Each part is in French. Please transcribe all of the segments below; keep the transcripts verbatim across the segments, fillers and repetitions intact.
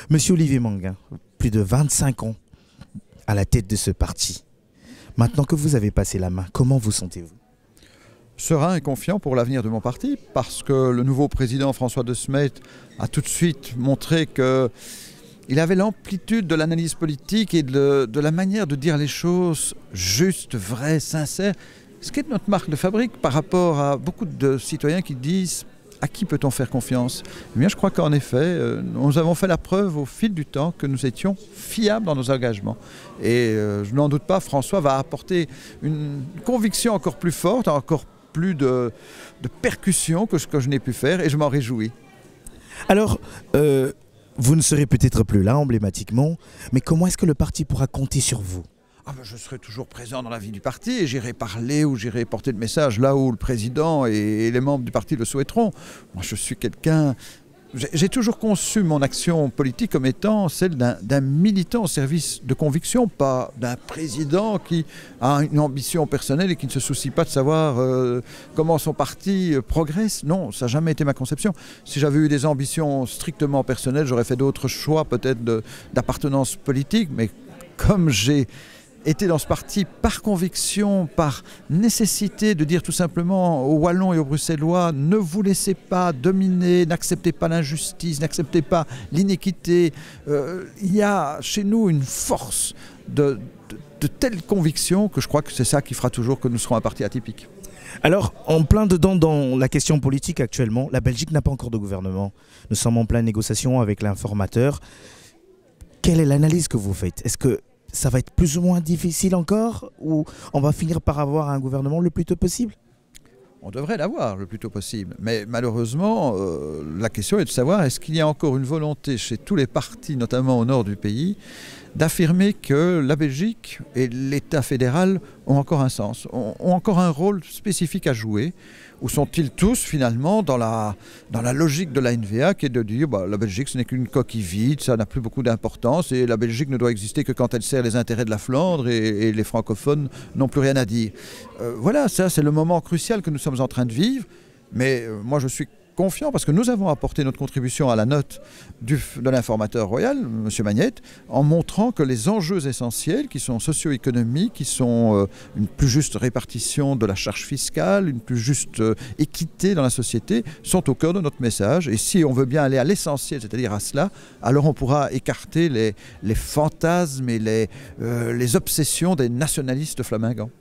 Monsieur Olivier Manguin, plus de vingt-cinq ans à la tête de ce parti. Maintenant que vous avez passé la main, comment vous sentez-vous? Serein et confiant pour l'avenir de mon parti, parce que le nouveau président François De Smet a tout de suite montré qu'il avait l'amplitude de l'analyse politique et de, de la manière de dire les choses justes, vraies, sincères, ce qui est notre marque de fabrique par rapport à beaucoup de citoyens qui disent à qui peut-on faire confiance? Eh bien, je crois qu'en effet, euh, nous avons fait la preuve au fil du temps que nous étions fiables dans nos engagements. Et euh, je n'en doute pas, François va apporter une conviction encore plus forte, encore plus de, de percussion que ce que je n'ai pu faire, et je m'en réjouis. Alors, euh, vous ne serez peut-être plus là emblématiquement, mais comment est-ce que le parti pourra compter sur vous? Ah ben je serai toujours présent dans la vie du parti et j'irai parler ou j'irai porter le message là où le président et les membres du parti le souhaiteront. Moi, je suis quelqu'un... J'ai toujours conçu mon action politique comme étant celle d'un militant au service de conviction, pas d'un président qui a une ambition personnelle et qui ne se soucie pas de savoir euh, comment son parti progresse. Non, ça n'a jamais été ma conception. Si j'avais eu des ambitions strictement personnelles, j'aurais fait d'autres choix peut-être d'appartenance politique, mais comme j'ai été dans ce parti par conviction, par nécessité de dire tout simplement aux Wallons et aux Bruxellois, ne vous laissez pas dominer, n'acceptez pas l'injustice, n'acceptez pas l'iniquité. Euh, il y a chez nous une force de, de, de telle conviction que je crois que c'est ça qui fera toujours que nous serons un parti atypique. Alors, en plein dedans dans la question politique actuellement, la Belgique n'a pas encore de gouvernement. Nous sommes en pleine négociation avec l'informateur. Quelle est l'analyse que vous faites? Est-ce que ça va être plus ou moins difficile encore, ou on va finir par avoir un gouvernement le plus tôt possible? On devrait l'avoir le plus tôt possible. Mais malheureusement, euh, la question est de savoir est-ce qu'il y a encore une volonté chez tous les partis, notamment au nord du pays, d'affirmer que la Belgique et l'État fédéral ont encore un sens, ont, ont encore un rôle spécifique à jouer, ou sont-ils tous finalement dans la, dans la logique de la N V A qui est de dire bah, la Belgique ce n'est qu'une coquille vide, ça n'a plus beaucoup d'importance et la Belgique ne doit exister que quand elle sert les intérêts de la Flandre et, et les francophones n'ont plus rien à dire. Euh, voilà, ça c'est le moment crucial que nous sommes en train de vivre, mais euh, moi je suis confiant parce que nous avons apporté notre contribution à la note du, de l'informateur royal, M. Magnette, en montrant que les enjeux essentiels qui sont socio-économiques, qui sont euh, une plus juste répartition de la charge fiscale, une plus juste euh, équité dans la société, sont au cœur de notre message. Et si on veut bien aller à l'essentiel, c'est-à-dire à cela, alors on pourra écarter les, les fantasmes et les, euh, les obsessions des nationalistes flamingants.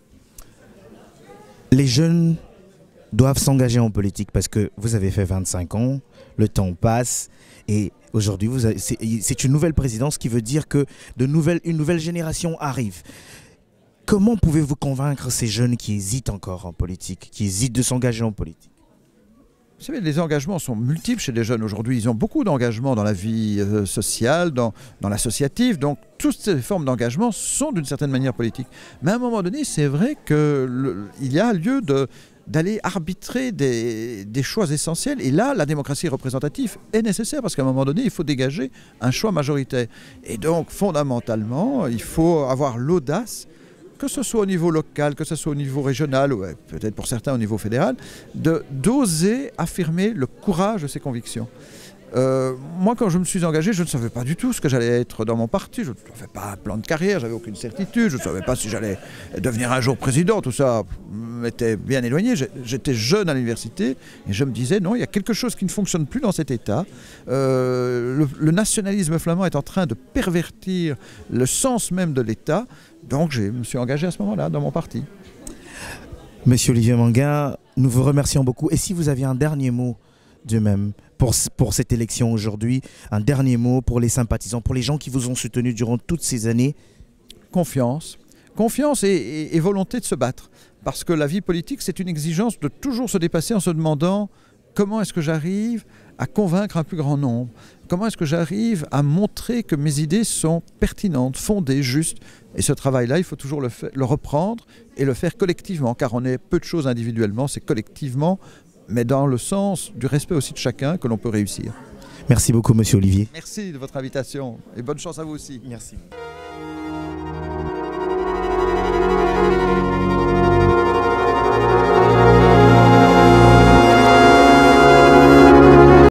Les jeunes doivent s'engager en politique parce que vous avez fait vingt-cinq ans, le temps passe et aujourd'hui c'est une nouvelle présidence qui veut dire que de nouvelles, une nouvelle génération arrive. Comment pouvez-vous convaincre ces jeunes qui hésitent encore en politique, qui hésitent de s'engager en politique? Vous savez, les engagements sont multiples chez les jeunes aujourd'hui. Ils ont beaucoup d'engagements dans la vie euh, sociale, dans, dans l'associatif. Donc, toutes ces formes d'engagement sont d'une certaine manière politiques. Mais à un moment donné, c'est vrai qu'il y a lieu de... d'aller arbitrer des, des choix essentiels. Et là, la démocratie représentative est nécessaire parce qu'à un moment donné, il faut dégager un choix majoritaire. Et donc, fondamentalement, il faut avoir l'audace, que ce soit au niveau local, que ce soit au niveau régional, ou peut-être pour certains au niveau fédéral, d'oser affirmer le courage de ses convictions. Euh, moi, quand je me suis engagé, je ne savais pas du tout ce que j'allais être dans mon parti. Je n'avais pas un plan de carrière, j'avais aucune certitude. Je ne savais pas si j'allais devenir un jour président. Tout ça m'était bien éloigné. J'étais jeune à l'université et je me disais, non, il y a quelque chose qui ne fonctionne plus dans cet État. Euh, le, le nationalisme flamand est en train de pervertir le sens même de l'État. Donc, je me suis engagé à ce moment-là dans mon parti. Monsieur Olivier Manguin, nous vous remercions beaucoup. Et si vous aviez un dernier mot de même pour, pour cette élection aujourd'hui, un dernier mot pour les sympathisants, pour les gens qui vous ont soutenu durant toutes ces années? Confiance. Confiance et, et, et volonté de se battre. Parce que la vie politique, c'est une exigence de toujours se dépasser en se demandant comment est-ce que j'arrive à convaincre un plus grand nombre? Comment est-ce que j'arrive à montrer que mes idées sont pertinentes, fondées, justes? Et ce travail-là, il faut toujours le, le reprendre et le faire collectivement, car on est peu de choses individuellement, c'est collectivement, mais dans le sens du respect aussi de chacun que l'on peut réussir. Merci beaucoup, monsieur Olivier. Merci de votre invitation et bonne chance à vous aussi. Merci.